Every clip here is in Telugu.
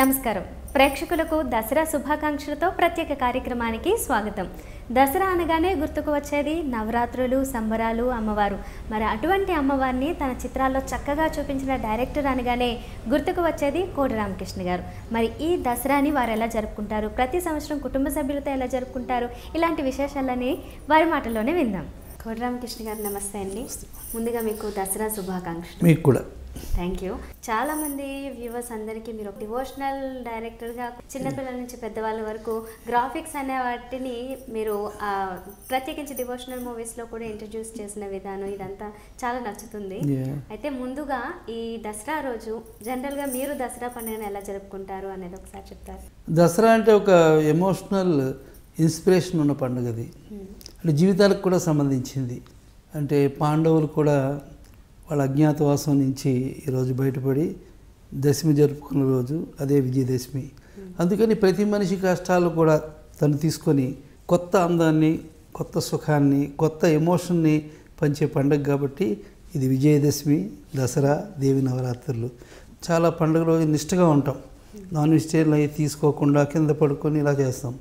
నమస్కారం ప్రేక్షకులకు దసరా శుభాకాంక్షలతో ప్రత్యేక కార్యక్రమానికి స్వాగతం. దసరా అనగానే గుర్తుకు వచ్చేది నవరాత్రులు, సంబరాలు, అమ్మవారు. మరి అటువంటి అమ్మవారిని తన చిత్రాల్లో చక్కగా చూపించిన డైరెక్టర్ అనగానే గుర్తుకు వచ్చేది కోడి రామకృష్ణ గారు. మరి ఈ దసరాని వారు ఎలా జరుపుకుంటారు, ప్రతి సంవత్సరం కుటుంబ సభ్యులతో ఎలా జరుపుకుంటారు, ఇలాంటి విశేషాలని వారి మాటల్లోనే విందాం. కోడి రామకృష్ణ గారు నమస్తే అండి. ముందుగా మీకు దసరా శుభాకాంక్షలు. మీకు కూడా థ్యాంక్ యూ. చాలామంది వ్యూవర్స్ అందరికీ మీరు ఒక డివోషనల్ డైరెక్టర్గా చిన్నపిల్లల నుంచి పెద్దవాళ్ళ వరకు గ్రాఫిక్స్ అనే వాటిని మీరు ప్రత్యేకించి డివోషనల్ మూవీస్లో కూడా ఇంట్రడ్యూస్ చేసిన విధానం ఇదంతా చాలా నచ్చుతుంది. అయితే ముందుగా ఈ దసరా రోజు జనరల్గా మీరు దసరా పండుగను ఎలా జరుపుకుంటారు అనేది ఒకసారి చెప్తారు. దసరా అంటే ఒక ఎమోషనల్ ఇన్స్పిరేషన్ ఉన్న పండుగ అది. అంటే జీవితాలకు కూడా సంబంధించింది. అంటే పాండవులు కూడా వాళ్ళ అజ్ఞాతవాసం నుంచి ఈరోజు బయటపడి దశమి జరుపుకున్న రోజు అదే విజయదశమి. అందుకని ప్రతి మనిషి కష్టాలు కూడా తను తీసుకొని కొత్త అందాన్ని, కొత్త సుఖాన్ని, కొత్త ఎమోషన్ని పంచే పండుగ కాబట్టి ఇది విజయదశమి, దసరా, దేవి నవరాత్రులు. చాలా పండుగ రోజు నిష్టగా ఉంటాం. నాన్ వెజిటేరియన్ అవి తీసుకోకుండా కింద పడుకొని ఇలా చేస్తాం.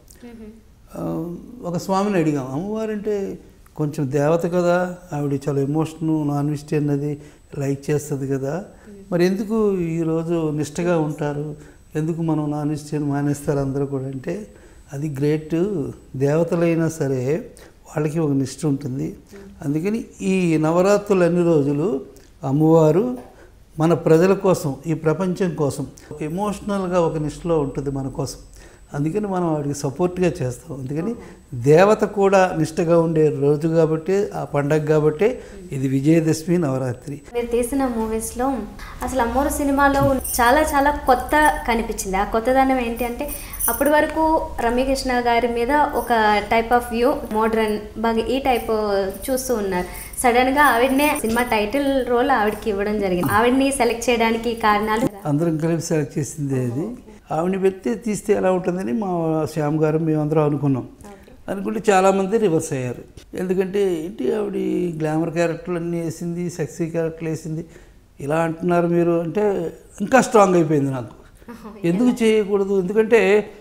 ఒక స్వామిని అడిగాం, అమ్మవారంటే కొంచెం దేవత కదా, ఆవిడ చాలా ఎమోషను, నాన్ వెజిటేరియన్ అది లైక్ చేస్తుంది కదా, మరి ఎందుకు ఈరోజు నిష్టగా ఉంటారు, ఎందుకు మనం నాన్ వెజిటేరియన్ మానేస్తారు అందరూ కూడా అంటే, అది గ్రేట్. దేవతలైనా సరే వాళ్ళకి ఒక నిష్ట ఉంటుంది. అందుకని ఈ నవరాత్రులు అన్ని రోజులు అమ్మవారు మన ప్రజల కోసం, ఈ ప్రపంచం కోసం ఎమోషనల్గా ఒక నిష్టలో ఉంటుంది మన కోసం. అందుకని మనం వాడికి సపోర్ట్గా చేస్తాం. అందుకని దేవత కూడా నిష్టగా ఉండే రోజు కాబట్టి, ఆ పండగ కాబట్టి ఇది విజయదశమి నవరాత్రి. మీరు తీసిన మూవీస్లో అసలు అమ్మోరు సినిమాలో చాలా చాలా కొత్త కనిపించింది. ఆ కొత్తదనం ఏంటి అంటే, అప్పటి వరకు రమ్యకృష్ణ గారి మీద ఒక టైప్ ఆఫ్ వ్యూ, మోడ్రన్ బాగా ఈ టైప్ చూస్తూ ఉన్నారు. సడన్గా ఆవిడనే సినిమా టైటిల్ రోల్ ఆవిడకి ఇవ్వడం జరిగింది. ఆవిడని సెలెక్ట్ చేయడానికి కారణాలు? అందరం కలిపి సెలెక్ట్ చేసింది అది. ఆవిడని పెడితే తీస్తే ఎలా ఉంటుందని మా శ్యామ్ గారు మేమందరం అనుకున్నాం. అనుకుంటే చాలామంది రివర్స్ అయ్యారు. ఎందుకంటే ఏంటి ఆవిడ గ్లామర్ క్యారెక్టర్లు అన్నీ వేసింది, సెక్సీ క్యారెక్టర్లు వేసింది, ఇలా అంటున్నారు మీరు అంటే ఇంకా స్ట్రాంగ్ అయిపోయింది నాకు. ఎందుకు చేయకూడదు? ఎందుకంటే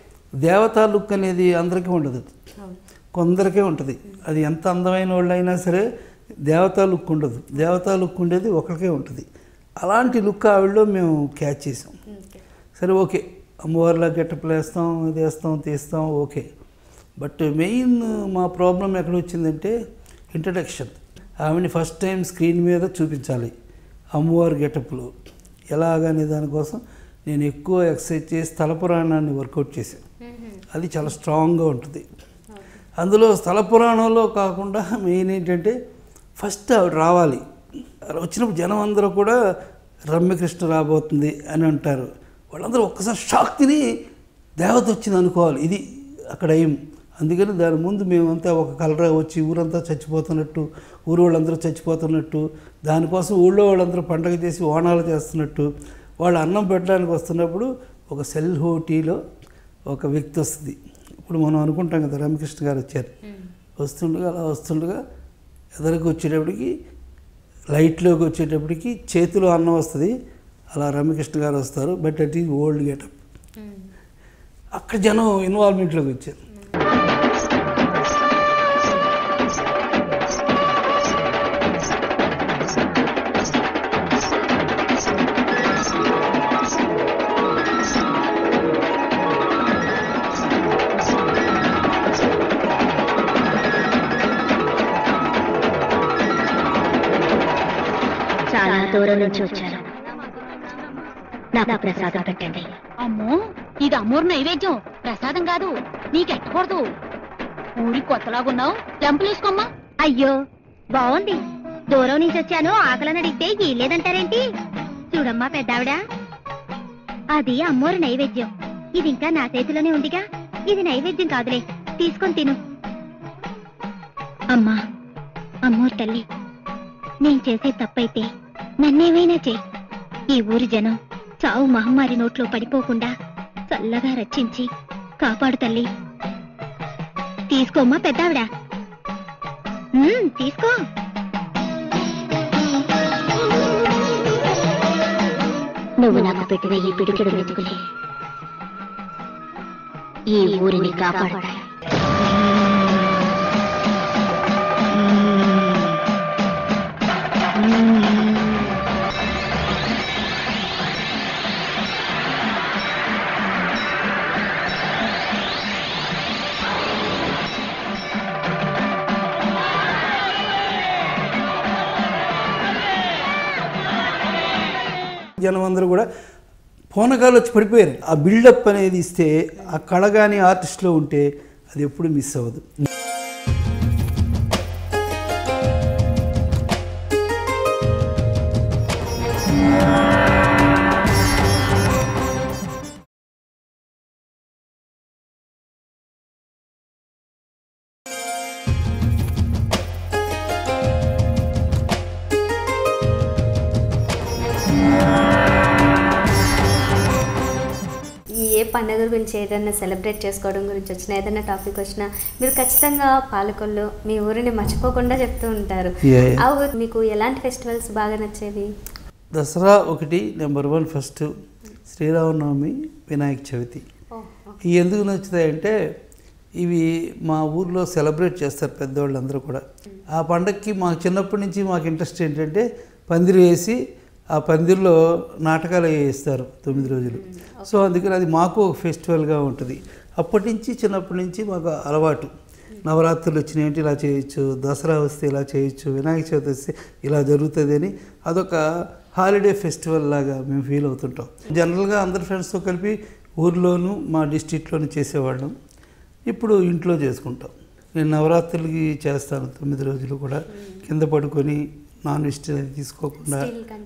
దేవతా లుక్ అనేది అందరికీ ఉండదు, కొందరికే ఉంటుంది. అది ఎంత అందమైన వాళ్ళు అయినా సరే దేవతా లుక్ ఉండదు. దేవతా లుక్ ఉండేది ఒకరికే ఉంటుంది. అలాంటి లుక్ ఆవిడలో మేము క్యాచ్ చేసాం. సరే ఓకే, అమ్మవారిలా గెటప్లు వేస్తాం, ఇది వేస్తాం, తీస్తాం, ఓకే. బట్ మెయిన్ మా ప్రాబ్లం ఎక్కడ వచ్చిందంటే ఇంట్రడక్షన్. ఆమెని ఫస్ట్ టైం స్క్రీన్ మీద చూపించాలి అమ్మవారి గెటప్లు ఎలాగనే దానికోసం నేను ఎక్కువ ఎక్సర్సైజ్ చేసి స్థలపురాణాన్ని వర్కౌట్ చేశాను. అది చాలా స్ట్రాంగ్గా ఉంటుంది. అందులో స్థలపురాణంలో కాకుండా మెయిన్ ఏంటంటే ఫస్ట్ ఆవిడ రావాలి. వచ్చినప్పుడు జనం అందరూ కూడా రమ్యకృష్ణ రాబోతుంది అని అంటారు. వాళ్ళందరూ ఒక్కసారి షాక్ తిని దేవత వచ్చింది అనుకోవాలి. ఇది అక్కడ ఏం. అందుకని దాని ముందు మేమంతా ఒక కలరా వచ్చి ఊరంతా చచ్చిపోతున్నట్టు, ఊరు వాళ్ళందరూ చచ్చిపోతున్నట్టు, దానికోసం ఊళ్ళో వాళ్ళందరూ పండగ చేసి ఓణాలు చేస్తున్నట్టు, వాళ్ళు అన్నం పెట్టడానికి వస్తున్నప్పుడు ఒక సెల్ హోటీలో ఒక వ్యక్తి వస్తుంది. ఇప్పుడు మనం అనుకుంటాం కదా రామకృష్ణ గారు వచ్చారు, వస్తుండగా అలా వస్తుండగా ఎదురుకు వచ్చేటప్పటికి, లైట్లోకి వచ్చేటప్పటికి చేతిలో అన్నం వస్తుంది. అలా రమ్యకృష్ణ గారు వస్తారు. But it is old getup. అక్కడ జనం ఇన్వాల్వ్మెంట్లోకి వచ్చారు. చాలా దూరం నుంచి వచ్చారు, నాకు ప్రసాదం పెట్టండి. అమ్మో, ఇది అమ్మోరు నైవేద్యం, ప్రసాదం కాదు. నీకెట్టకూడదు. ఊరి కొత్తలాగున్నావు, లెంపలేసుకోమ్మా. అయ్యో బాగుంది, దూరం నుంచి వచ్చాను, ఆకలని అడిగితే లేదంటారేంటి? చూడమ్మా పెద్దావిడ, అది అమ్మోరు నైవేద్యం. ఇది ఇంకా నా చేతిలోనే ఉందిగా, ఇది నైవేద్యం కాదులే, తీసుకొని తిను. అమ్మా, అమ్మోరు తల్లి, నేను చేసే తప్పైతే నన్నేమైనా చేయి. ఈ ఊరి జనం చావు మహమ్మారి నోట్లో పడిపోకుండా చల్లగా రక్షించి కాపాడు తల్లి. తీసుకోమ్మా పెద్దావిడ, తీసుకో. నువ్వు నాకు పెట్టిన ఈ పిడికెడు మెతుకులే ఈ ఊరిని కాపాడతాయి. జనం అందరూ కూడా పూనకాలు వచ్చి పడిపోయారు. ఆ బిల్డప్ అనేది ఇస్తే ఆ కళ కానీ ఆర్టిస్ట్లో ఉంటే అది ఎప్పుడు మిస్ అవ్వదు. ఏ పండుగ గురించి ఏదైనా సెలబ్రేట్ చేసుకోవడం గురించి వచ్చినా, ఏదైనా టాపిక్ వచ్చినా మీరు ఖచ్చితంగా పాలకొల్లు మీ ఊరిని మర్చిపోకుండా చెప్తూ ఉంటారు. ఆ ఊరు మీకు ఎలాంటి ఫెస్టివల్స్ బాగా నచ్చేవి? దసరా ఒకటి నెంబర్ 1 ఫస్ట్, శ్రీరామనవమి, వినాయక చవితి. ఇవి ఎందుకు నచ్చుతాయంటే ఇవి మా ఊర్లో సెలబ్రేట్ చేస్తారు పెద్దవాళ్ళందరూ కూడా. ఆ పండగకి మాకు చిన్నప్పటి నుంచి మాకు ఇంట్రెస్ట్ ఏంటంటే పందిరి వేసి ఆ పందిరిలో నాటకాలు వేస్తారు 9 రోజులు. సో అందుకని అది మాకు ఒక ఫెస్టివల్గా ఉంటుంది. అప్పటి నుంచి చిన్నప్పటి నుంచి మాకు అలవాటు. నవరాత్రులు వచ్చినాయంటే ఇలా చేయొచ్చు, దసరా వస్తే ఇలా చేయొచ్చు, వినాయక చవితి వస్తే ఇలా జరుగుతుంది అని అదొక హాలిడే ఫెస్టివల్ లాగా మేము ఫీల్ అవుతుంటాం. జనరల్గా అందరు ఫ్రెండ్స్తో కలిపి ఊర్లోనూ మా డిస్ట్రిక్ట్లోనూ చేసేవాళ్ళం. ఇప్పుడు ఇంట్లో చేసుకుంటాం. నేను నవరాత్రులకి చేస్తాను 9 రోజులు కూడా. కింద పడుకొని నాన్ వెజ్ తీసుకోకుండా,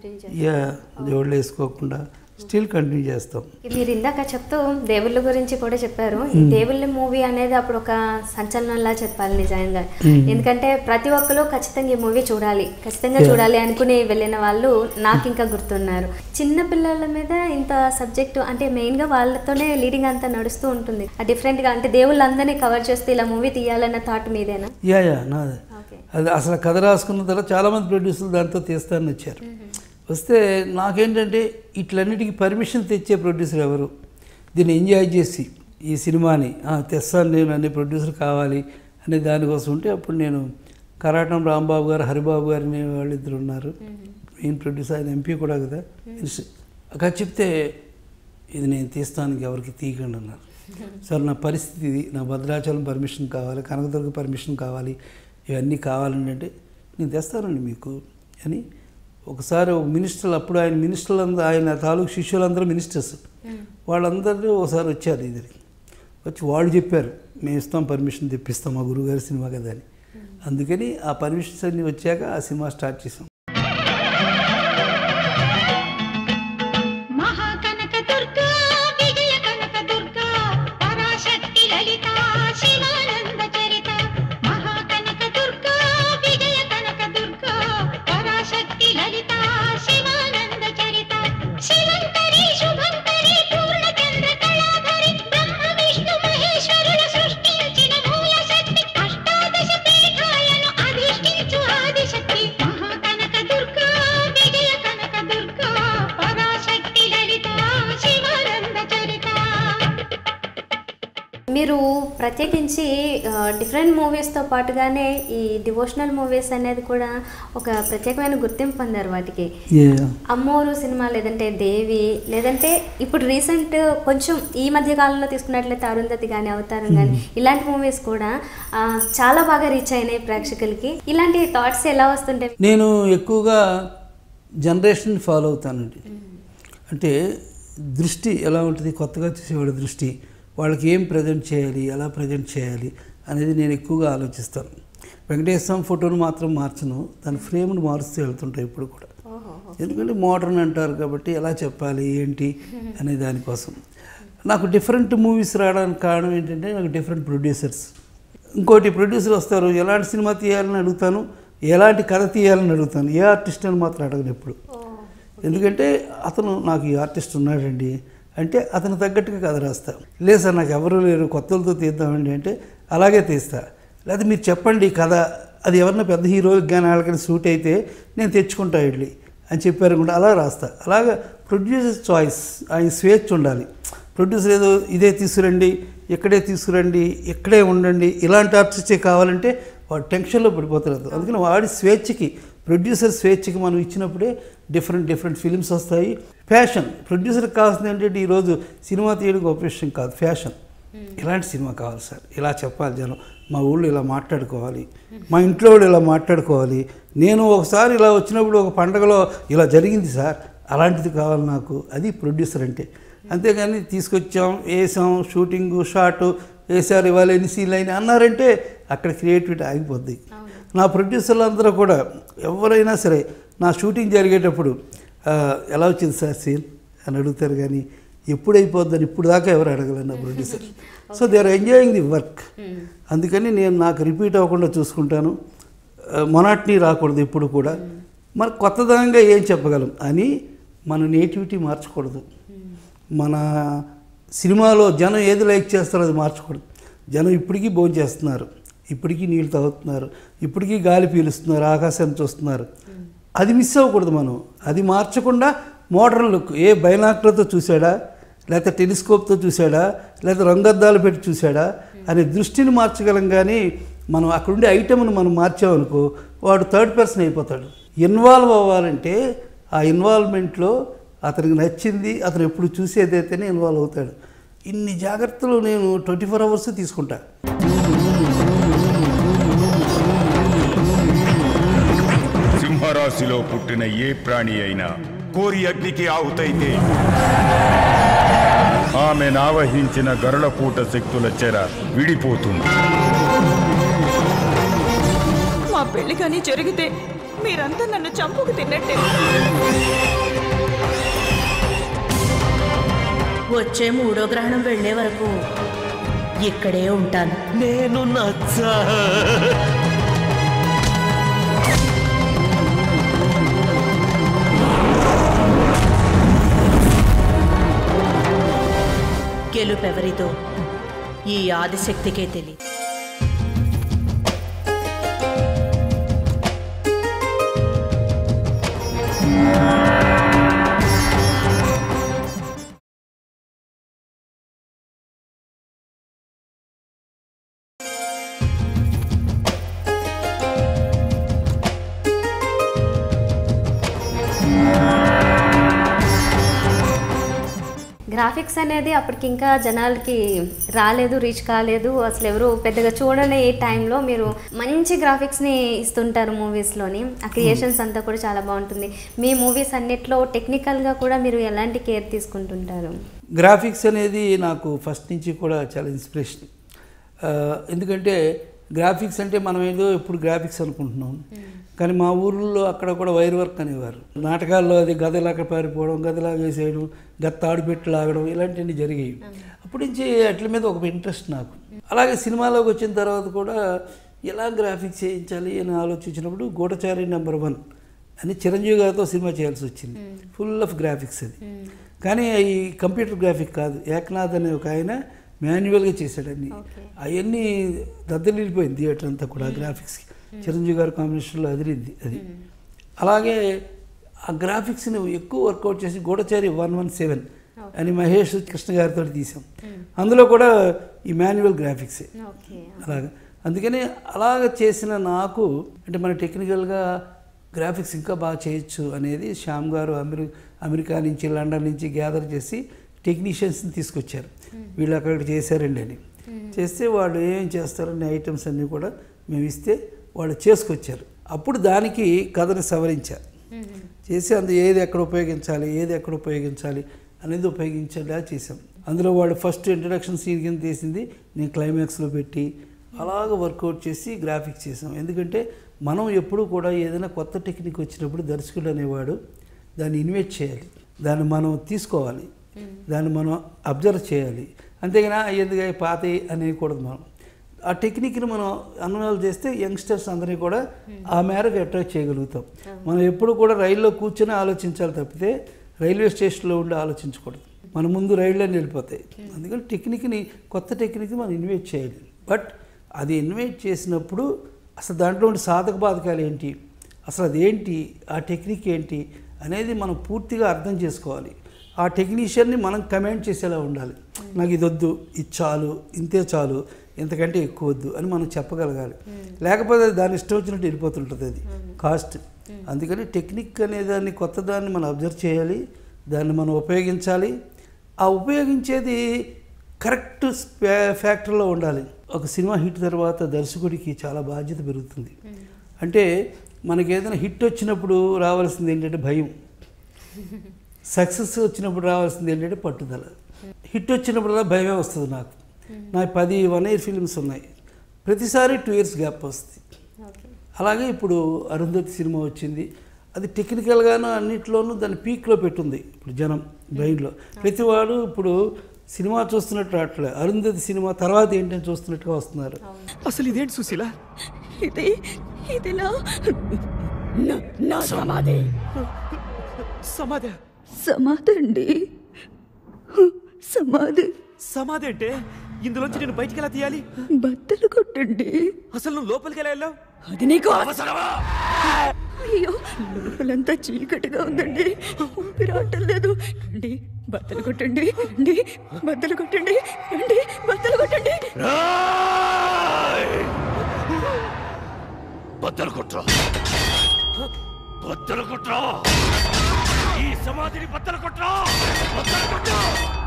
జోళ్ళు వేసుకోకుండా స్టిల్ కంటిన్యూ చేస్తాం. మీరు ఇందాక చెప్తూ దేవుళ్ళ గురించి కూడా చెప్పారు. ఈ దేవుళ్ళ మూవీ అనేది అప్పుడు ఒక సంచలనంలా చెప్పాలి నిజంగా. ఎందుకంటే ప్రతి ఒక్కరు ఖచ్చితంగా ఈ మూవీ చూడాలి అనుకుని వెళ్ళిన వాళ్ళు నాకు ఇంకా గుర్తున్నారు. చిన్న పిల్లల మీద ఇంత సబ్జెక్టు అంటే మెయిన్గా వాళ్ళతోనే లీడింగ్ అంతా నడుస్తూ ఉంటుంది. డిఫరెంట్గా అంటే దేవుళ్ళందరినీ కవర్ చేస్తే ఇలా మూవీ తీయాలన్న థాట్ మీదేనా? నాదే. అది అసలు కథ రాసుకున్న తర్వాత చాలామంది ప్రొడ్యూసర్లు దాంతో తీస్తారని వచ్చారు. వస్తే నాకేంటంటే ఇట్లన్నిటికీ పర్మిషన్ తెచ్చే ప్రొడ్యూసర్ ఎవరు, దీన్ని ఎంజాయ్ చేసి ఈ సినిమాని తెస్తాను నేను అనే ప్రొడ్యూసర్ కావాలి అనే దానికోసం ఉంటే అప్పుడు నేను కరాటం రాంబాబు గారు, హరిబాబు గారు అనే వాళ్ళిద్దరు ఉన్నారు. మెయిన్ ప్రొడ్యూసర్, ఆయన ఎంపీ కూడా కదా. అక్కడ చెప్తే ఇది నేను తీస్తానికి ఎవరికి తీయకండి అన్నారు. సార్ నా పరిస్థితి ఇది, నా భద్రాచలం పర్మిషన్ కావాలి, కనకదుర్గ పర్మిషన్ కావాలి, ఇవన్నీ కావాలండి అంటే నేను తెస్తానండి మీకు అని. ఒకసారి ఒక మినిస్టర్లు, అప్పుడు ఆయన మినిస్టర్లు ఆయన తాలూకు శిష్యులందరూ మినిస్టర్స్, వాళ్ళందరూ ఒకసారి వచ్చారు ఇద్దరికి. వచ్చి వాళ్ళు చెప్పారు మేము ఇస్తాం, పర్మిషన్ తెప్పిస్తాం, మా గురువుగారి సినిమా కదా అని. అందుకని ఆ పర్మిషన్స్ అన్నీ వచ్చాక ఆ సినిమా స్టార్ట్ చేసాం. మీరు ప్రత్యేకించి డిఫరెంట్ మూవీస్తో పాటుగానే ఈ డివోషనల్ మూవీస్ అనేది కూడా ఒక ప్రత్యేకమైన గుర్తింపు పొందారు వాటికి. అమ్మోరు సినిమా, లేదంటే దేవి, లేదంటే ఇప్పుడు రీసెంట్ కొంచెం ఈ మధ్య కాలంలో తీసుకున్నట్లయితే అరుంధతి కానీ, అవతారం కానీ, ఇలాంటి మూవీస్ కూడా చాలా బాగా రీచ్ అయినాయి ప్రేక్షకులకి. ఇలాంటి థాట్స్ ఎలా వస్తుంటాయి? నేను ఎక్కువగా జనరేషన్ ఫాలో అవుతానండి. అంటే దృష్టి ఎలా ఉంటుంది, కొత్తగా చూసేవాడి దృష్టి, వాళ్ళకి ఏం ప్రజెంట్ చేయాలి, ఎలా ప్రజెంట్ చేయాలి అనేది నేను ఎక్కువగా ఆలోచిస్తాను. వెంకటేశ్వర ఫోటోను మాత్రం మార్చను, దాని ఫ్రేమ్ను మారుస్తూ వెళ్తుంటాయి ఇప్పుడు కూడా. ఎందుకంటే మోడర్న్ అంటారు కాబట్టి ఎలా చెప్పాలి ఏంటి అనే దానికోసం. నాకు డిఫరెంట్ మూవీస్ రావడానికి కారణం ఏంటంటే నాకు డిఫరెంట్ ప్రొడ్యూసర్స్. ఇంకోటి ప్రొడ్యూసర్ వస్తారు, ఎలాంటి సినిమా తీయాలని అడుగుతాను, ఎలాంటి కథ తీయాలని అడుగుతాను. ఏ ఆర్టిస్ట్ అని మాత్రం అడగను ఎప్పుడు. ఎందుకంటే అతను నాకు ఈ ఆర్టిస్ట్ ఉన్నాడండి అంటే అతను తగ్గట్టుగా కథ రాస్తా. లేదు సార్ నాకు ఎవరు లేరు, కొత్తలతో తీద్దామండి అంటే అలాగే తీస్తా. లేకపోతే మీరు చెప్పండి కథ, అది ఎవరన్నా పెద్ద హీరోకి కానీ వాళ్ళకైనా సూట్ అయితే నేను తెచ్చుకుంటా వెళ్ళి అని చెప్పారు కూడా అలా రాస్తా. అలాగా ప్రొడ్యూసర్ చాయిస్, ఆయన స్వేచ్ఛ ఉండాలి. ప్రొడ్యూసర్ ఏదో ఇదే తీసుకురండి, ఇక్కడే తీసుకురండి, ఇక్కడే ఉండండి, ఇలాంటి ఆర్టిస్టే కావాలంటే వాడు టెన్షన్లో పడిపోతారు. అందుకని వాడి స్వేచ్ఛకి, ప్రొడ్యూసర్ స్వేచ్ఛకి మనం ఇచ్చినప్పుడే డిఫరెంట్ ఫిలిమ్స్ వస్తాయి. ఫ్యాషన్ ప్రొడ్యూసర్కి కావాల్సింది ఏంటంటే ఈరోజు సినిమా తీయడం గొప్ప విషయం కాదు, ఫ్యాషన్. ఇలాంటి సినిమా కావాలి సార్, ఇలా చెప్పాలి జనం, మా ఊళ్ళో ఇలా మాట్లాడుకోవాలి, మా ఇంట్లో వాళ్ళు ఇలా మాట్లాడుకోవాలి, నేను ఒకసారి ఇలా వచ్చినప్పుడు ఒక పండగలో ఇలా జరిగింది సార్, అలాంటిది కావాలి నాకు. అది ప్రొడ్యూసర్ అంటే. అంతేగాని తీసుకొచ్చాం, వేసాం, షూటింగు, షాటు వేసారు, ఇవాళ ఎన్ని సీన్లు అయినా అన్నారంటే అక్కడ క్రియేటివిటీ ఆగిపోద్ది. నా ప్రొడ్యూసర్లు అందరూ కూడా ఎవరైనా సరే నా షూటింగ్ జరిగేటప్పుడు ఎలా వచ్చింది సార్ సీన్ అని అడుగుతారు, కానీ ఎప్పుడు అయిపోద్దని ఇప్పుడు దాకా ఎవరు అడగలేదు నా producer. So they are enjoying the work. అందుకని నేను నాకు రిపీట్ అవ్వకుండా చూసుకుంటాను, మొనాటిని రాకూడదు ఎప్పుడు కూడా. మరి కొత్తదంగా ఏం చెప్పగలం అని మన నేటివిటీ మార్చకూడదు. మన సినిమాలో జనం ఏది లైక్ చేస్తారో అది మార్చకూడదు. జనం ఇప్పటికీ భోజనం చేస్తున్నారు, ఇప్పటికీ నీళ్ళు తాగుతున్నారు, ఇప్పటికీ గాలి పీలుస్తున్నారు, ఆకాశాన్ని చూస్తున్నారు. అది మిస్ అవ్వకూడదు మనం. అది మార్చకుండా మోడర్న్ లుక్, ఏ బైనాక్లర్తో చూశాడా, లేకపోతే టెలిస్కోప్తో చూశాడా, లేకపోతే రంగద్దాలు పెట్టి చూశాడా అనే దృష్టిని మార్చగలం. కానీ మనం అక్కడుండే ఐటమ్ను మనం మార్చామనుకో వాడు థర్డ్ పర్సన్ అయిపోతాడు. ఇన్వాల్వ్ అవ్వాలంటే ఆ ఇన్వాల్వ్మెంట్లో అతనికి నచ్చింది, అతను ఎప్పుడు చూసేదైతేనే ఇన్వాల్వ్ అవుతాడు. ఇన్ని జాగ్రత్తలు నేను 24 hours తీసుకుంటా. సింహరాశిలో పుట్టిన ఏ ప్రాణి అయినా కోరి అగ్నికి ఆహుతైతే ఆమెను ఆవహించిన గరుడపూట శక్తుల చెర విడిపోతుంది. మా పెళ్లి కానీ జరిగితే మీరంతా నన్ను చంపుకు తిన్నట్టే. వచ్చే 3వ గ్రహణం వెళ్లే వరకు ఇక్కడే ఉంటాను. నేను నచ్చా. గెలుపెవరితో ఈ ఆదిశక్తికే తెలియదు. గ్రాఫిక్స్ అనేది అప్పటికి ఇంకా జనాలకి రాలేదు, రీచ్ కాలేదు, అసలు ఎవరు పెద్దగా చూడని ఈ టైంలో మీరు మంచి గ్రాఫిక్స్ని ఇస్తుంటారు మూవీస్లోని. ఆ క్రియేషన్స్ అంతా కూడా చాలా బాగుంటుంది. మీ మూవీస్ అన్నిట్లో టెక్నికల్గా కూడా మీరు ఎలాంటి కేర్ తీసుకుంటుంటారు? గ్రాఫిక్స్ అనేది నాకు ఫస్ట్ నుంచి కూడా చాలా ఇన్స్పిరేషన్. ఎందుకంటే గ్రాఫిక్స్ అంటే మనం ఏదో ఎప్పుడు గ్రాఫిక్స్ అనుకుంటున్నాం, కానీ మా ఊర్లో అక్కడ కూడా వైర్ వర్క్ అనేవారు. నాటకాల్లో అది గదలాగా పారిపోవడం, గదలాగా వేసేయడం, తాడు పెట్టి లాగడం, ఇలాంటివన్నీ జరిగాయి. అప్పటి నుంచి వాటి మీద ఒక ఇంట్రెస్ట్ నాకు. అలాగే సినిమాలోకి వచ్చిన తర్వాత కూడా ఎలా గ్రాఫిక్స్ చేయించాలి అని ఆలోచించినప్పుడు గూఢచారి #1 అని చిరంజీవి గారితో సినిమా చేయాల్సి వచ్చింది. ఫుల్ ఆఫ్ గ్రాఫిక్స్ అది. కానీ ఈ కంప్యూటర్ గ్రాఫిక్ కాదు, ఏకనాథ్ అనే ఒక ఆయన మాన్యువల్గా చేశాడు అన్నీ. అవన్నీ దద్దరిల్లిపోయింది థియేటర్ అంతా కూడా గ్రాఫిక్స్కి. చిరంజీవి గారి కాంబినేషన్లో అదిరింది అది. అలాగే ఆ గ్రాఫిక్స్ని ఎక్కువ వర్కౌట్ చేసి గూఢచారి 117 అని మహేష్ కృష్ణ గారితో తీసాం. అందులో కూడా ఈ మాన్యువల్ గ్రాఫిక్సే అలాగా. అందుకని అలాగ చేసిన నాకు అంటే మన టెక్నికల్గా గ్రాఫిక్స్ ఇంకా బాగా చేయొచ్చు అనేది శ్యామ్ గారు అమెరికా నుంచి, లండన్ నుంచి గ్యాదర్ చేసి టెక్నీషియన్స్ని తీసుకొచ్చారు. వీళ్ళు అక్కడ చేశారండి అని చేస్తే వాళ్ళు ఏం చేస్తారనే ఐటమ్స్ అన్నీ కూడా మేము ఇస్తే వాళ్ళు చేసుకొచ్చారు. అప్పుడు దానికి కథని సవరించారు చేసి ఏది ఎక్కడ ఉపయోగించాలి అనేది ఉపయోగించేలా చేసాం. అందులో వాళ్ళు ఫస్ట్ ఇంట్రడక్షన్ సీన్ కింద తీసింది నేను క్లైమాక్స్లో పెట్టి అలాగ వర్కౌట్ చేసి గ్రాఫిక్స్ చేసాం. ఎందుకంటే మనం ఎప్పుడు కూడా ఏదైనా కొత్త టెక్నిక్ వచ్చినప్పుడు దర్శకుడు అనేవాడు దాన్ని ఇన్వెస్ట్ చేయాలి, దాన్ని మనం తీసుకోవాలి, దాన్ని మనం అబ్జర్వ్ చేయాలి. అంతేగాని ఎందుకు పాత అనేయకూడదు. మనం ఆ టెక్నిక్ని మనం అన్వాల్వ్ చేస్తే యంగ్స్టర్స్ అందరినీ కూడా ఆ మేరకు అట్రాక్ట్ చేయగలుగుతాం. మనం ఎప్పుడు కూడా రైల్లో కూర్చొని ఆలోచించాలి తప్పితే రైల్వే స్టేషన్లో ఉండి ఆలోచించకూడదు. మన ముందు రైళ్ళని వెళ్ళిపోతాయి. అందుకని కొత్త టెక్నిక్ మనం ఇన్వైట్ చేయాలి. బట్ అది ఇన్వైట్ చేసినప్పుడు అసలు దాంట్లో ఉండే సాధక బాధకాలు ఏంటి, అసలు అదేంటి, ఆ టెక్నిక్ ఏంటి అనేది మనం పూర్తిగా అర్థం చేసుకోవాలి. ఆ టెక్నీషియన్ని మనం కమాండ్ చేసేలా ఉండాలి. నాకు ఇది వద్దు, ఇది చాలు, ఇంతే చాలు, ఇంతకంటే ఎక్కువ వద్దు అని మనం చెప్పగలగాలి. లేకపోతే దాని ఇష్టం వచ్చినట్టు వెళ్ళిపోతుంటుంది, అది కాస్ట్. అందుకని టెక్నిక్ అనే దాన్ని, కొత్త దాన్ని మనం అబ్జర్వ్ చేయాలి, దాన్ని మనం ఉపయోగించాలి. ఆ ఉపయోగించేది కరెక్ట్ ఫ్యాక్టర్లో ఉండాలి. ఒక సినిమా హిట్ తర్వాత దర్శకుడికి చాలా బాధ్యత పెరుగుతుంది. అంటే మనకి ఏదైనా హిట్ వచ్చినప్పుడు రావాల్సింది ఏంటంటే భయం, సక్సెస్ వచ్చినప్పుడు రావాల్సింది ఏంటంటే పట్టుదల. హిట్ వచ్చినప్పుడల్లా భయమే వస్తుంది. నాకు 10 1 year ఫిల్మ్స్ ఉన్నాయి, ప్రతిసారి 2 years గ్యాప్ వస్తుంది. అలాగే ఇప్పుడు అరుంధతి సినిమా వచ్చింది, అది టెక్నికల్గాను అన్నింటిలోనూ దాన్ని పీక్లో పెట్టుంది. ఇప్పుడు జనం బ్రెయిన్లో ప్రతివాడు ఇప్పుడు సినిమా చూస్తున్నట్టు రావట్లేదు, అరుంధతి సినిమా తర్వాత ఏంటని చూస్తున్నట్టుగా వస్తున్నారు. అసలు ఇదేంటి సుశీల? ఇది నా సమాధి. సమాధండి, సమాధి అంటే ఇందులోంచి నేను బయటికి ఎలా తీయాలి? బద్దలు కొట్టండి. అసలు నువ్వు లోపలికి ఎలా వెళ్ళావు? అది నీకు అవసరమా? అయ్యో, లోపలంతా చీకటిగా ఉందండి, ఊపిరాటం లేదు. రండి, బద్దలు కొట్టండి. రండి, బద్దలు కొట్టండి. రండి, బద్దలు కొట్టండి. బద్దలు కొట్రా, బద్దలు కొట్రా, ఈ సమాధిని బద్దలు కొట్రా, బద్దలు కొట్రా,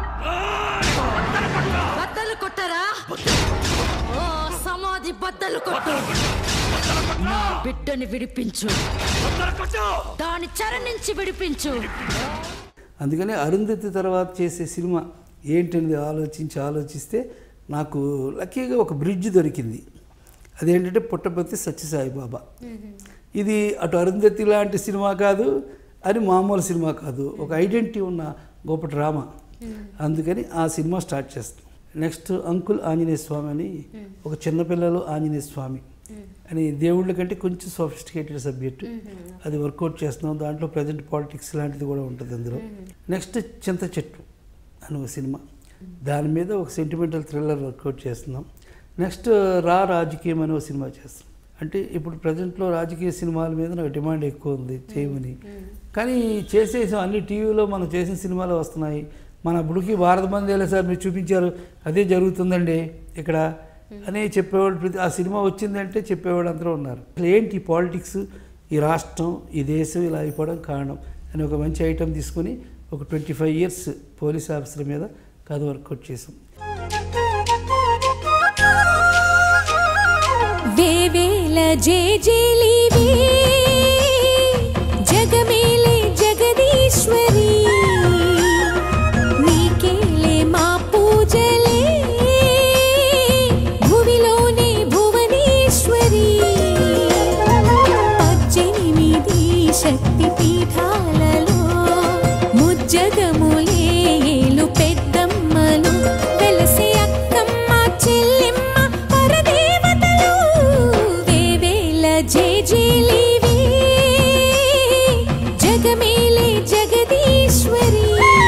బద్దలు కొట్టరా? ఓ సమాధి బద్దలు కొట్టు. నా బిడ్డని విడిపించు, దాని చెర నుంచి విడిపించు. అందుకని అరుంధతి తర్వాత చేసే సినిమా ఏంటనేది ఆలోచిస్తే నాకు లక్కీగా ఒక బ్రిడ్జ్ దొరికింది. అదేంటంటే పుట్టపర్తి సత్యసాయిబాబా. ఇది అటు అరుంధతి లాంటి సినిమా కాదు, అది మామూలు సినిమా కాదు, ఒక ఐడెంటిటీ ఉన్న గొప్ప డ్రామా. అందుకని ఆ సినిమా స్టార్ట్ చేస్తాం. నెక్స్ట్ అంకుల్ ఆంజనేయ స్వామి అని, ఒక చిన్నపిల్లలు ఆంజనేయ స్వామి అని దేవుళ్ళ కంటే కొంచెం సోఫిస్టికేటెడ్ సబ్జెక్టు, అది వర్కౌట్ చేస్తున్నాం. దాంట్లో ప్రజెంట్ పాలిటిక్స్ లాంటిది కూడా ఉంటుంది అందులో. నెక్స్ట్ చింత చెట్టు అని ఒక సినిమా, దాని మీద ఒక సెంటిమెంటల్ థ్రిల్లర్ వర్కౌట్ చేస్తున్నాం. నెక్స్ట్ రాజకీయం అనే ఒక సినిమా చేస్తాం. అంటే ఇప్పుడు ప్రజెంట్లో రాజకీయ సినిమాల మీద నాకు డిమాండ్ ఎక్కువ ఉంది చేయమని, కానీ చేసేసాం. అన్ని టీవీలో మనం చేసిన సినిమాలు వస్తున్నాయి. మన అప్పటికి భారత బందేలే సార్ మీరు చూపించారు, అదే జరుగుతుందండి ఇక్కడ అని చెప్పేవాళ్ళు. ఆ సినిమా వచ్చిందంటే చెప్పేవాళ్ళు అందరూ ఉన్నారు. ఏంటి ఈ పాలిటిక్స్, ఈ రాష్ట్రం, ఈ దేశం ఇలా అయిపోవడం కారణం అని ఒక మంచి ఐటెం తీసుకొని ఒక 25 years పోలీస్ ఆఫీసర్ మీద కథ వర్కౌట్ చేసాం. వేవేల జేజేలివే జగమేలే జగదీశ్వరి, నీకేలే మా పూజలే భువిలోనే భువనేశ్వరి. 18 శక్తి పీఠాలలో ముజ్జగములే ఏలు పెద్దమ్మలు వెలసే అక్కమ్మ చెల్లెమ్మ పరదేవతలు. వేవేల జేజేలివే జగమేలే జగదీశ్వరి,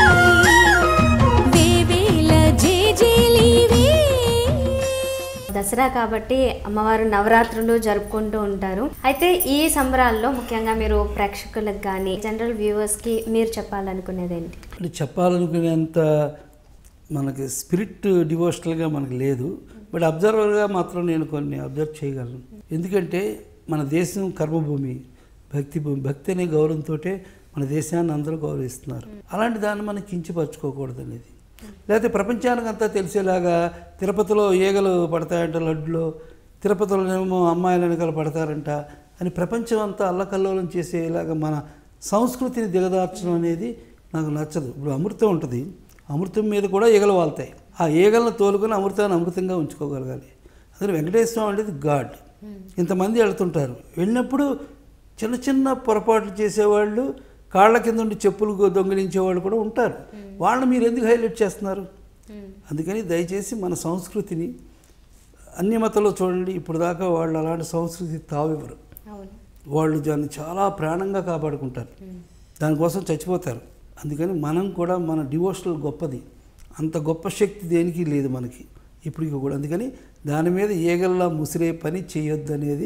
వేవేల జేజేలివే. దసరా కాబట్టి అమ్మవారు నవరాత్రులు జరుపుకుంటూ ఉంటారు. అయితే ఈ సంబరాల్లో ముఖ్యంగా మీరు ప్రేక్షకులకు కానీ జనరల్ వ్యూవర్స్కి మీరు చెప్పాలనుకునేది ఏంటి? అంటే చెప్పాలనుకునేంత మనకి స్పిరిట్ డివోషనల్గా మనకు లేదు, బట్ అబ్జర్వర్గా మాత్రం నేను కొన్ని అబ్జర్వ్ చేయగలను. ఎందుకంటే మన దేశం కర్మభూమి, భక్తి భూమి. భక్తి అనే గౌరవంతో మన దేశాన్ని అందరూ గౌరవిస్తున్నారు. అలాంటి దాన్ని మనం కించపరచుకోకూడదు అనేది. లేకపోతే ప్రపంచానికి అంతా తెలిసేలాగా తిరుపతిలో ఈగలు పడతాయంట లడ్డులో, తిరుపతిలోనేమో అమ్మాయిల వెనకాల పడతారంట అని ప్రపంచం అంతా అల్లకల్లోలం చేసేలాగా మన సంస్కృతిని దిగదార్చడం అనేది నాకు నచ్చదు. ఇప్పుడు అమృతం ఉంటుంది, అమృతం మీద కూడా ఈగలు వాళ్తాయి. ఆ ఈగలను తోలుకొని అమృతాన్ని అమృతంగా ఉంచుకోగలగాలి. అందులో వెంకటేశ్వర స్వామి అనేది గాడ్. ఇంతమంది వెళ్తుంటారు, వెళ్ళినప్పుడు చిన్న చిన్న పొరపాట్లు చేసేవాళ్ళు, కాళ్ళ కింద ఉండి చెప్పులు దొంగిలించేవాళ్ళు కూడా ఉంటారు. వాళ్ళని మీరు ఎందుకు హైలైట్ చేస్తున్నారు? అందుకని దయచేసి మన సంస్కృతిని అన్ని మతాల్లో చూడండి, ఇప్పుడు దాకా వాళ్ళు అలాంటి సంస్కృతి తావివ్వరు. వాళ్ళు దాన్ని చాలా ప్రాణంగా కాపాడుకుంటారు, దానికోసం చచ్చిపోతారు. అందుకని మనం కూడా మన డివోషనల్ గొప్పది, అంత గొప్ప శక్తి దేనికి లేదు మనకి ఇప్పటికీ కూడా. అందుకని దాని మీద ఈగల్లా ముసిరే పని చేయొద్దు అనేది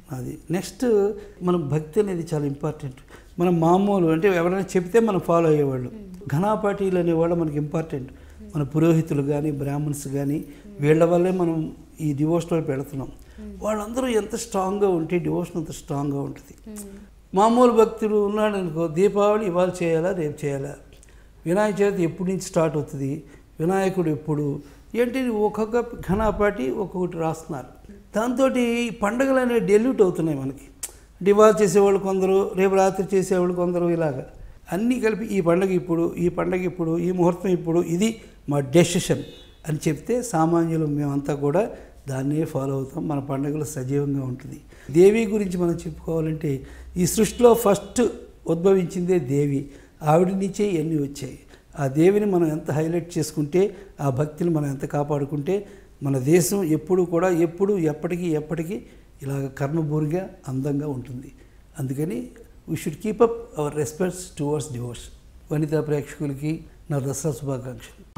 అది నెక్స్ట్ మనం భక్తి అనేది చాలా ఇంపార్టెంట్. మనం మామూలు అంటే ఎవరైనా చెప్తే మనం ఫాలో అయ్యేవాళ్ళు. ఘనాపాఠీలు అనేవాళ్ళు మనకి ఇంపార్టెంట్. మన పురోహితులు కానీ బ్రాహ్మణ్స్ కానీ వీళ్ళ వల్లే మనం ఈ డివోషనల్ పెడుతున్నాం. వాళ్ళందరూ ఎంత స్ట్రాంగ్గా ఉంటే డివోషన్ అంత స్ట్రాంగ్గా ఉంటుంది. మామూలు భక్తుడు ఉన్నాడు అనుకో, దీపావళి ఇవాళ చేయాలా రేపు చేయాలా, వినాయక చవితి ఎప్పటి నుంచి స్టార్ట్ అవుతుంది, వినాయకుడు ఎప్పుడు ఏంటి, ఒక్కొక్క ఘనాపాటి ఒక్కొక్కటి రాస్తున్నారు. దాంతో ఈ పండుగలు అనేవి డెల్యూట్ అవుతున్నాయి మనకి. ఇవాళ చేసేవాళ్ళు కొందరు, రేపు రాత్రి చేసేవాళ్ళు కొందరు, ఇలాగా అన్నీ కలిపి ఈ పండుగ ఇప్పుడు, ఈ పండుగ ఇప్పుడు, ఈ ముహూర్తం ఇప్పుడు, ఇది మా డెసిషన్ అని చెప్తే సామాన్యులు మేమంతా కూడా దాన్నే ఫాలో అవుతాం. మన పండుగలు సజీవంగా ఉంటుంది. దేవి గురించి మనం చెప్పుకోవాలంటే ఈ సృష్టిలో ఫస్ట్ ఉద్భవించిందే దేవి. ఆవిడ నుంచే ఇవన్నీ వచ్చాయి. ఆ దేవిని మనం ఎంత హైలైట్ చేసుకుంటే, ఆ భక్తిని మనం ఎంత కాపాడుకుంటే మన దేశం ఎప్పుడు కూడా ఎప్పటికీ ఇలాగ కర్మభూరిగా అందంగా ఉంటుంది. అందుకని we should keep up our respects towards devotion. Vanitha ప్రేక్షకులకి నా దసరా శుభాకాంక్షలు.